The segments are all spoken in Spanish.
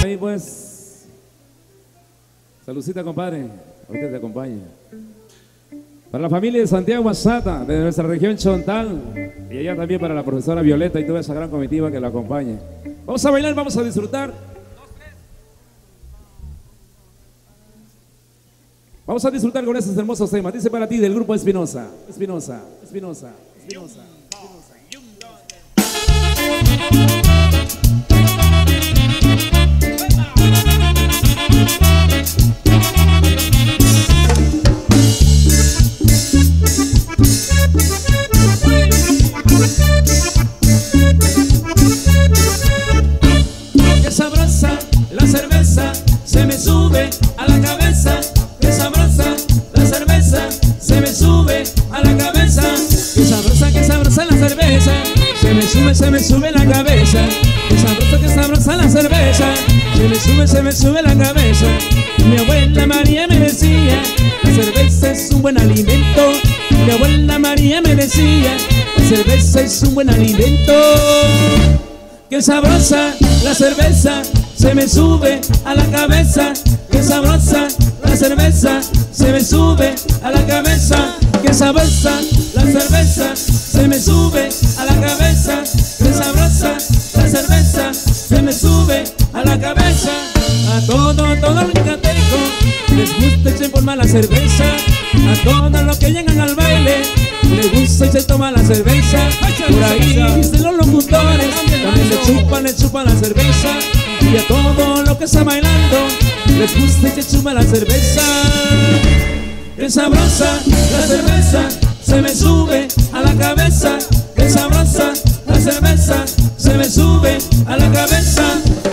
Ahí pues, saludcita compadre, ahorita te acompaña. Para la familia de Santiago Azata, de nuestra región Chontal, y allá también para la profesora Violeta y toda esa gran comitiva que la acompaña. Vamos a bailar, vamos a disfrutar. Vamos a disfrutar con estos hermosos temas. Dice para ti del grupo Espinosa. Espinosa, Espinosa, Espinosa. Qué sabrosa la cerveza, se me sube a la cabeza. Qué sabrosa la cerveza, se me sube a la cabeza. Qué sabrosa la cerveza, se me sube la cabeza. Qué sabrosa la cerveza, se me sube la cabeza. Mi abuela María me decía, la cerveza es un buen alimento. Mi abuela María me decía, la cerveza es un buen alimento. Qué sabrosa la cerveza, se me sube a la cabeza. Qué sabrosa la cerveza, se me sube a la cabeza. Qué sabrosa la cerveza, se me sube a la cabeza. Qué sabrosa la cerveza, se me sube a la cabeza. A todo el yucateco les gusta y se forma la cerveza. A todos los que llegan al baile les gusta y se toma la cerveza. Por ahí dicen los locutores, también le chupan la cerveza. Y a todo lo que está bailando les gusta y se chupa la cerveza. Qué sabrosa la cerveza, se me sube a la cabeza. Qué sabrosa la cerveza, se me sube a la cabeza.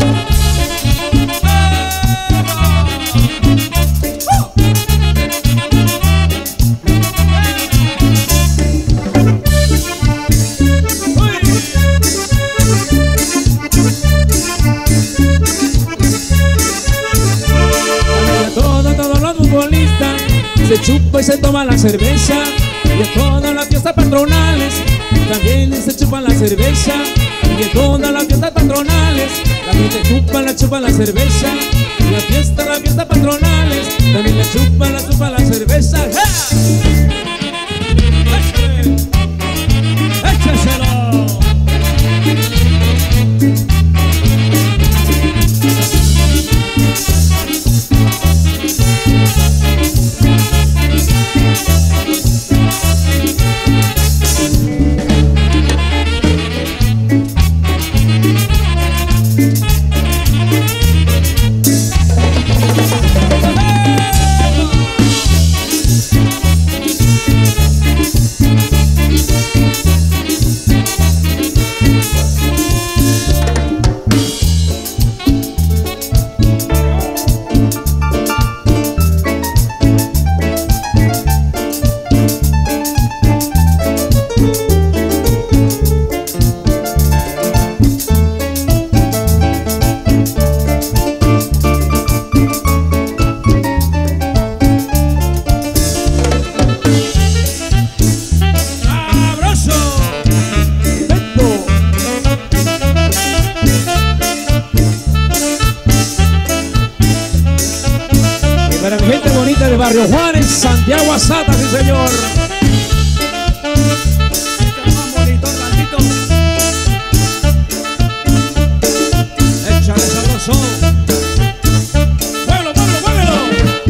Se chupa y se toma la cerveza. Y en todas las fiestas patronales también se chupa la cerveza. Y en todas las fiestas patronales también se chupa la cerveza. Y las fiestas patronales también le chupa la cerveza. ¡Échaselo! Barrio Juárez, Santiago Azata, sí señor. Échale sabroso. Muévelo, muévelo, muévelo.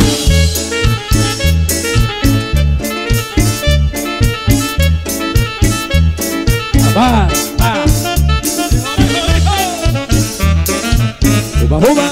Papá, Juba, juba.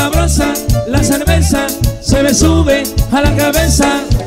sabrosa la cerveza se me sube a la cabeza.